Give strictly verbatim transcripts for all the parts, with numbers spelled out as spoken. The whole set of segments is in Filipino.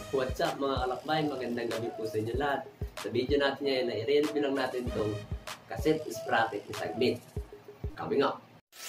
What's up mga kalakbay? Magandang gabi po sa inyo lahat. Sa video natin ngayon na i-review lang natin itong cassette sprocket ni Sagbit. Coming up!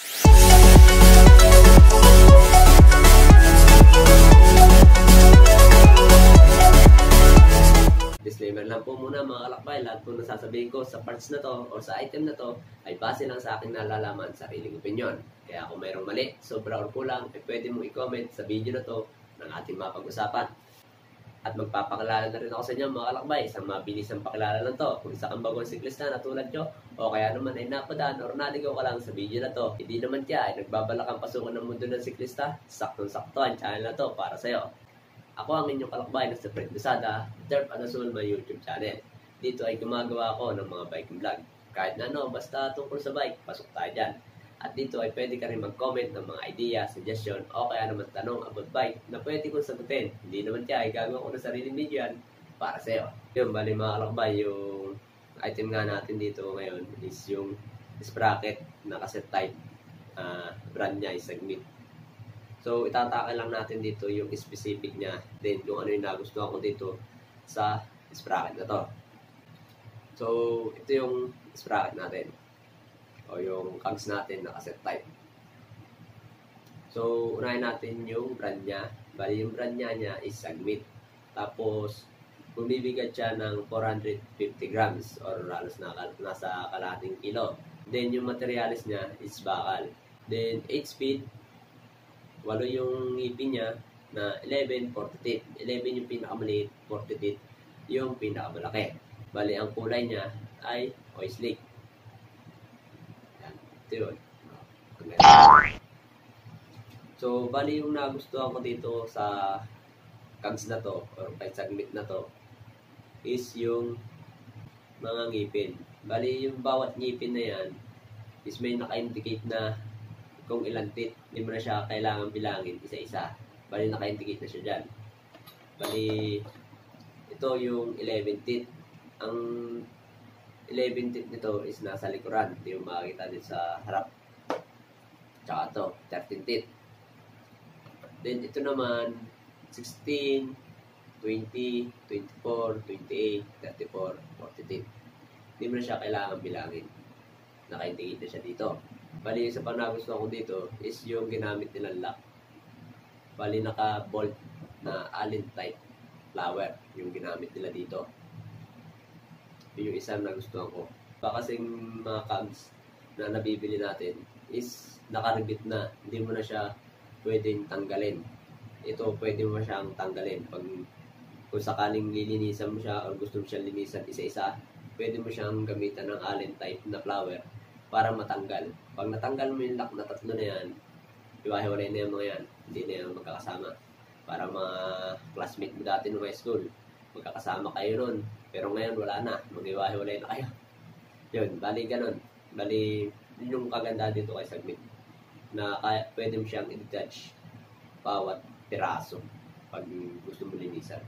Disclaimer lang po muna mga kalakbay, lahat po nasasabihin ko sa parts na to o sa item na to ay base lang sa aking nalalaman, sariling opinion. Kaya kung mayroong mali, sobra or kulang, ay pwede mong i-comment sa video na to ng ating mapag-usapan. At magpapakilala na rin ako sa inyo mga kalakbay, isang mabilisang pakilala lang to. Kung isa kang bagong siklista na tulad nyo, o kaya naman ay napadaan or naligaw ka lang sa video na to, hindi naman kaya ay nagbabalak ang pasukan ng mundo ng siklista, saktong-sakto ang channel na to para sa'yo. Ako ang inyong kalakbay na si Fred Besada, Derp Anasul, my YouTube channel. Dito ay gumagawa ako ng mga biking vlog. Kahit na ano, basta tungkol sa bike, pasok tayo dyan. At dito ay pwede ka rin mag-comment ng mga idea, suggestion, o kaya naman tanong about bike na pwede kong sagutin. Hindi naman kaya ay gagawa ko ng sariling video yan para sa'yo. Yun, bali mga kalakbay, yung item nga natin dito ngayon is yung sprocket na cassette type. Uh, brand niya is Sagbit. So, itatake lang natin dito yung specific niya. Then, kung ano yung nagustuhan ko dito sa sprocket na to. So, ito yung sprocket natin. O yung cogs natin na cassette type. So, unahin natin yung brand niya. Bali, yung brand niya niya is Sagbit. Tapos, bumibigat siya ng four hundred fifty grams or halos na, nasa kalahating kilo. Then, yung materialis niya is bakal. Then, eight speed. Walo yung ngipin niya na eleven, forty teeth. eleven yung pinakamaliit, forty teeth yung pinakamalaki. Bali, ang kulay niya ay oil slick. Yan, ito yun. So, bali yung nagustuhan ko dito sa cogs na to or kay Sagbit na to is yung mga ngipin. Bali, yung bawat ngipin na yan is may naka-indicate na kung ilang teeth. Hindi mo na siya kailangan bilangin isa-isa. Bali, naka-indicate na siya dyan. Bali, ito yung eleven teeth. Ang eleven teeth nito is nasa likuran. Hindi mo makikita din sa harap. Tsaka ito, thirteen teeth. Then, ito naman, sixteen, twenty, twenty-four, twenty-eight, thirty-four, forty teeth. Hindi mo na siya kailangan bilangin. Naka-indicate na siya dito. Bali, sa panagustuhan ko dito is yung ginamit nilang lock. Bali, naka-bolt na Allen type flower yung ginamit nila dito. Yun yung isang nagustuhan ko. Baka kasing mga cogs na nabibili natin is nakaribit na. Hindi mo na siya pwedeng tanggalin. Ito, pwede mo siyang tanggalin. Pag kung sakaling lilinisan mo siya o gusto mo siyang linisan isa-isa, pwede mo siyang gamitan ng Allen type na flower para matanggal. Pag natanggal mo yung lock na tatlo na yan, iwahiwalay na yung mga yan. Hindi na yan magkakasama. Para mga classmate mo dati nung high school, magkakasama kayo nun. Pero ngayon wala na. Mag-iwahiwalay na kayo. Yun, bali ganun. Bali, yun yung kaganda dito kay Sagbit. Na kaya, pwede mo siyang i-detach bawat piraso pag gusto mo linisan.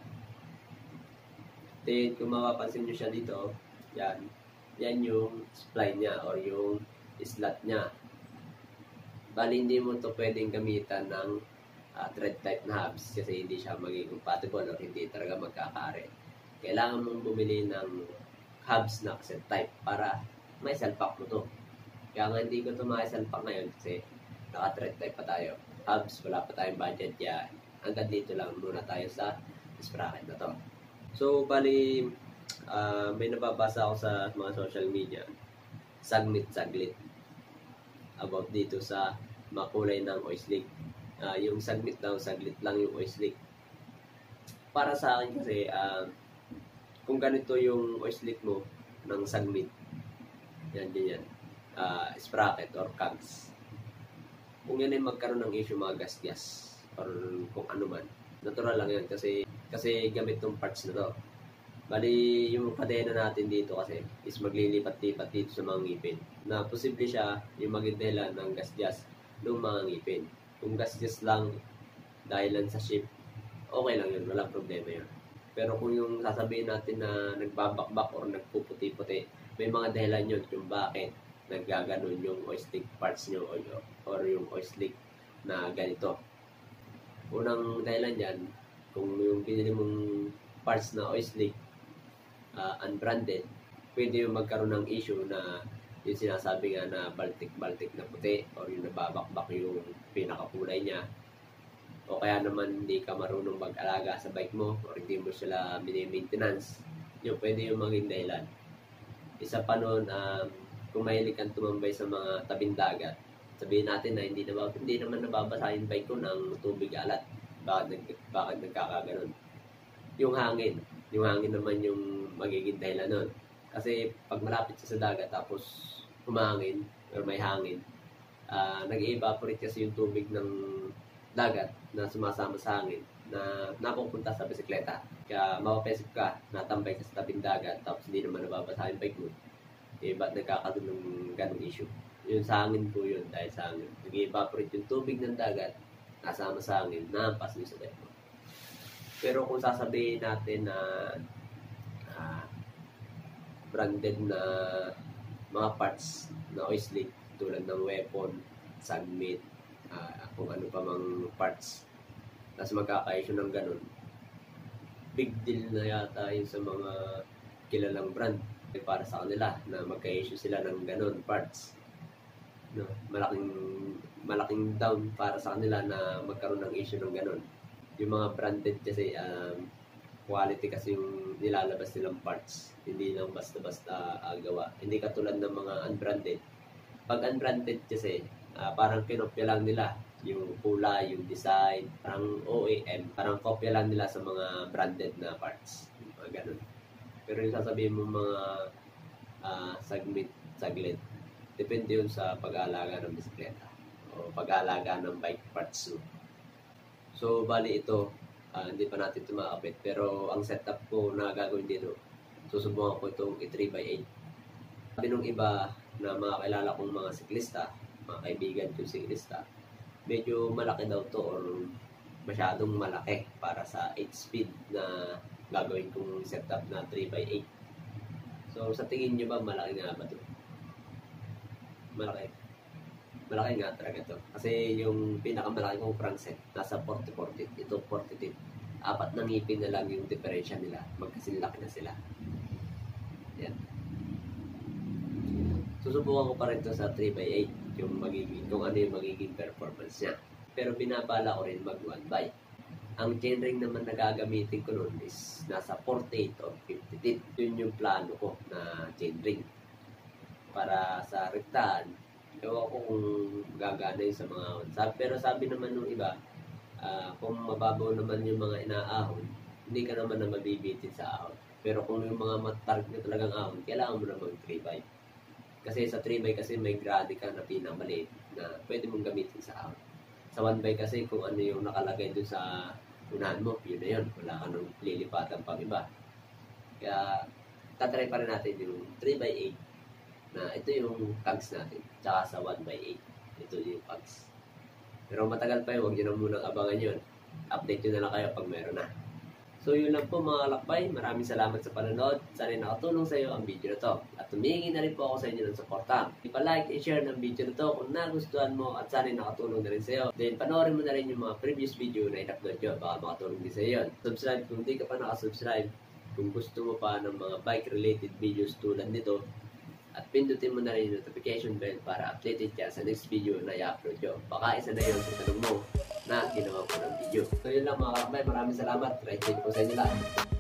Then, kung mapapansin nyo siya dito, yan. Yan yung spline niya or yung slot niya. Bali, hindi mo to pwedeng gamitan ng uh, thread type na hubs kasi hindi siya magiging compatible or hindi talaga magkakare. Kailangan mong bumili ng hubs na cassette type para may salpak mo to. Kaya nga hindi ko to maisalpak ngayon kasi naka-thread type pa tayo. Hubs, wala pa tayong budget kaya hanggang dito lang muna tayo sa sprocket na to. So, bali, Uh, may nababasa ako sa mga social media saglit-saglit about dito sa makulay ng oil slick. Uh, yung saglit daw, saglit lang yung oil slick. Para sa akin kasi, uh, kung ganito yung oil slick mo ng saglit, yan, yan, yan, uh, sprocket or cogs, kung yan ay magkaroon ng issue mga gas-gas or kung ano man, natural lang yan kasi, kasi gamit tong parts na to. Bali, yung kadena natin dito kasi is maglilipat-lipat dito sa mga ngipin. Na posible siya yung maging dahilan ng gas-gas ng mga ngipin. Kung gas-gas lang dahilan sa ship, okay lang yun, walang problema yun. Pero kung yung sasabihin natin na nagbabakbak or nagpuputi-puti, may mga dahilan yun kung bakit naggaganon yung oil slick parts nyo or yung oil slick na ganito. Unang dahilan dyan, Kung yung pinili mong parts na oil slick, uh, unbranded, pwede yung magkaroon ng issue na yung sinasabi nga na baltik-baltik na puti or yung nababakbak yung pinakakulay niya, o kaya naman hindi ka marunong mag-alaga sa bike mo or hindi mo sila mini-maintenance. Yung pwede yung maging dahilan. Isa pa nun, um, kung mahilig kang tumambay sa mga tabing dagat, sabihin natin na hindi, na, hindi naman nababasa yung bike ko ng tubig alat. Bakit, nag, bakit nagkakaganon? Yung hangin. Yung hangin naman yung magiging dahilan nun. Kasi pag malapit sa dagat tapos humangin or may hangin, uh, nag-evaporate kasi yung tubig ng dagat na sumasama sa hangin na napupunta sa bisikleta. Kaya mapapesip ka, natambay ka sa tabing dagat tapos hindi naman nababasa yung bike mo. Eh, ba't nagkakaroon ng ganong issue? Yun sa hangin po yun, dahil sa hangin. Nag-evaporate yung tubig ng dagat, nasama sa hangin, naampas nyo sa bike mo. Pero kung sasabihin natin na uh, branded na mga parts na oil slick, tulad ng weapon, sunmate, uh, kung ano pa mang parts, tapos magkaka-issue ng ganun, big deal na yata yun sa mga kilalang brand para sa kanila na magka-issue sila ng ganun parts, no? malaking malaking down para sa kanila na magkaroon ng issue ng ganun. Yung mga branded kasi um, quality kasi yung nilalabas nilang parts, hindi lang basta-basta uh, gawa, hindi katulad ng mga unbranded. Pag unbranded kasi uh, parang kinopya lang nila yung kulay, yung design, parang O E M, parang kopya lang nila sa mga branded na parts, mga ganun. Pero yung sasabihin mo mga uh, saglit, saglit, depende yun sa pag-aalaga ng bisikleta o pag-aalaga ng bike parts mo. So, bali ito, uh, hindi pa natin ito ma-update, pero ang setup ko na gagawin dito, susubukan ko itong i three by eight. Sabi nung iba na mga kilala kong mga siklista, mga kaibigan kong siklista, medyo malaki daw to or masyadong malaki para sa eight speed na gagawin kong setup na three by eight. So, sa tingin nyo ba, malaki nga ba ito? Malaki. Malaki nga talaga ito. Kasi yung pinakamalaki kong crankset, nasa forty forty. Ito forty. Apat na ngipin na lang yung diferensya nila. Magkasinlaki na sila. Yan. Susubukan ko pa rin ito sa three by eight. Yung magiging, kung ano yung magiging performance niya. Pero binabala ko rin mag one by. Ang chainring naman na gagamitin ko nun is nasa forty-eight or fifty teeth. Yun yung plano ko na chainring. Para sa rektaan, ewan ko kung gagana yun sa mga ahon. Sabi, pero sabi naman nung iba, uh, kung mababaw naman yung mga inaahon, hindi ka naman na mabibitin sa ahon. Pero kung yung mga matarget na talagang ahon, kailangan mo na mag three by. Kasi sa three by kasi may grade ka na pinamaliit na pwede mong gamitin sa ahon. Sa one by kasi kung ano yung nakalagay dun sa unahan mo, yun na yun. Wala ka nung lilipatan pang iba. Kaya tatry pa rin natin yung three by eight na ito yung cogs natin. Tsaka sa one by eight, ito yung cogs. Pero matagal pa yun, huwag nyo na munang abangan yun. Update nyo na lang kayo pag meron na. So yun lang po mga lakbay. Maraming salamat sa panonood. Sana nakatulong sa iyo ang video na to. At tumingi na rin po ako sa inyo ng suporta. Ipa-like and share ng video na to kung nagustuhan mo at sana nakatulong na rin sa iyo. Then panoorin mo na rin yung mga previous video na in-upload nyo. Baka makatulong din sa iyo yun. Subscribe kung di ka pa nakasubscribe. Kung gusto mo pa ng mga bike-related videos tulad nito. At pindutin mo na rin yung notification bell para updated ka sa next video na i-upload nyo. Baka isa na yun sa tanong mo na ginawa ko ng video. So yun lang mga kakbay, maraming salamat. Right side po sa inyo lahat.